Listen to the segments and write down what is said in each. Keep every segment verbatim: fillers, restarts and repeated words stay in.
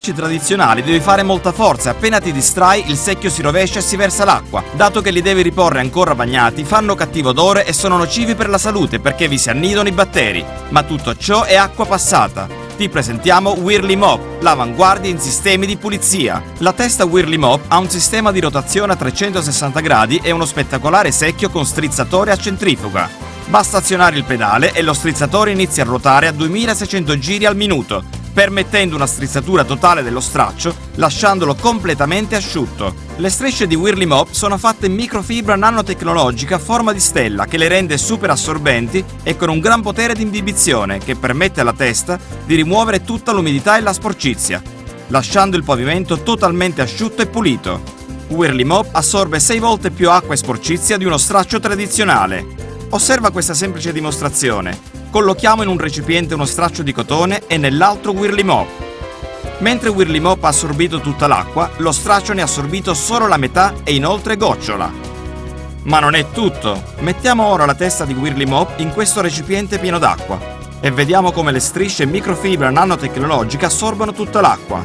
tradizionali devi fare molta forza, appena ti distrai il secchio si rovescia e si versa l'acqua. Dato che li devi riporre ancora bagnati, fanno cattivo odore e sono nocivi per la salute perché vi si annidano i batteri. Ma tutto ciò è acqua passata. Ti presentiamo Whirly Mop, l'avanguardia in sistemi di pulizia. La testa Whirly Mop ha un sistema di rotazione a trecentosessanta gradi e uno spettacolare secchio con strizzatore a centrifuga. Basta azionare il pedale e lo strizzatore inizia a ruotare a duemilaseicento giri al minuto, permettendo una strizzatura totale dello straccio, lasciandolo completamente asciutto. Le strisce di Whirly Mop sono fatte in microfibra nanotecnologica a forma di stella che le rende super assorbenti e con un gran potere di imbibizione che permette alla testa di rimuovere tutta l'umidità e la sporcizia, lasciando il pavimento totalmente asciutto e pulito. Whirly Mop assorbe sei volte più acqua e sporcizia di uno straccio tradizionale. Osserva questa semplice dimostrazione. Collochiamo in un recipiente uno straccio di cotone e nell'altro Whirly Mop. Mentre Whirly Mop ha assorbito tutta l'acqua, lo straccio ne ha assorbito solo la metà e inoltre gocciola. Ma non è tutto. Mettiamo ora la testa di Whirly Mop in questo recipiente pieno d'acqua e vediamo come le strisce microfibra nanotecnologica assorbono tutta l'acqua.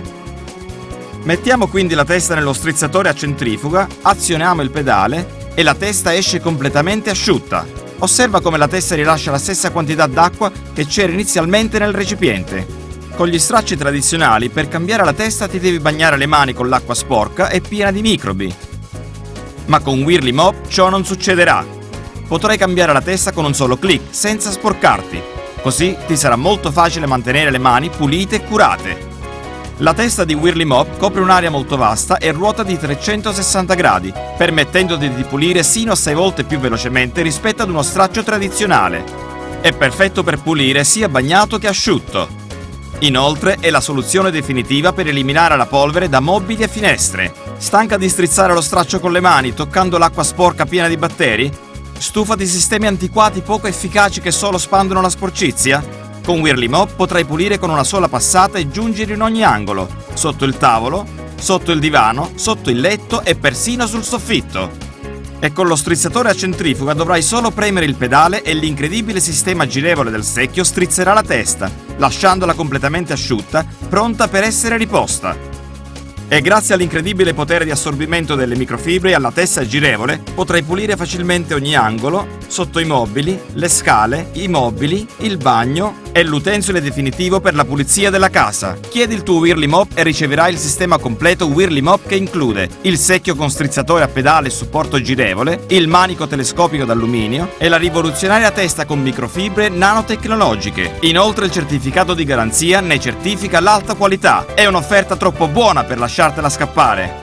Mettiamo quindi la testa nello strizzatore a centrifuga, azioniamo il pedale e la testa esce completamente asciutta. Osserva come la testa rilascia la stessa quantità d'acqua che c'era inizialmente nel recipiente. Con gli stracci tradizionali, per cambiare la testa ti devi bagnare le mani con l'acqua sporca e piena di microbi. Ma con Whirly Mop ciò non succederà. Potrai cambiare la testa con un solo clic, senza sporcarti. Così ti sarà molto facile mantenere le mani pulite e curate. La testa di Whirly Mop copre un'area molto vasta e ruota di trecentosessanta gradi, permettendoti di pulire sino a sei volte più velocemente rispetto ad uno straccio tradizionale. È perfetto per pulire sia bagnato che asciutto. Inoltre è la soluzione definitiva per eliminare la polvere da mobili e finestre. Stanca di strizzare lo straccio con le mani toccando l'acqua sporca piena di batteri? Stufa di sistemi antiquati poco efficaci che solo spandono la sporcizia? Con Whirly Mop potrai pulire con una sola passata e giungere in ogni angolo, sotto il tavolo, sotto il divano, sotto il letto e persino sul soffitto. E con lo strizzatore a centrifuga dovrai solo premere il pedale e l'incredibile sistema girevole del secchio strizzerà la testa, lasciandola completamente asciutta, pronta per essere riposta. E grazie all'incredibile potere di assorbimento delle microfibre e alla testa girevole potrai pulire facilmente ogni angolo, sotto i mobili, le scale, i mobili, il bagno e l'utensile definitivo per la pulizia della casa. Chiedi il tuo Whirly Mop e riceverai il sistema completo Whirly Mop che include il secchio con strizzatore a pedale e supporto girevole, il manico telescopico d'alluminio e la rivoluzionaria testa con microfibre nanotecnologiche. Inoltre il certificato di garanzia ne certifica l'alta qualità. È un'offerta troppo buona per lasciartela scappare.